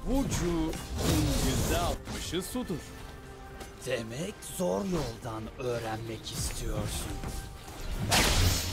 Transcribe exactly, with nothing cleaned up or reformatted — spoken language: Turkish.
Vücudun yüzde altmışı sudur. Demek zor yoldan öğrenmek istiyorsun.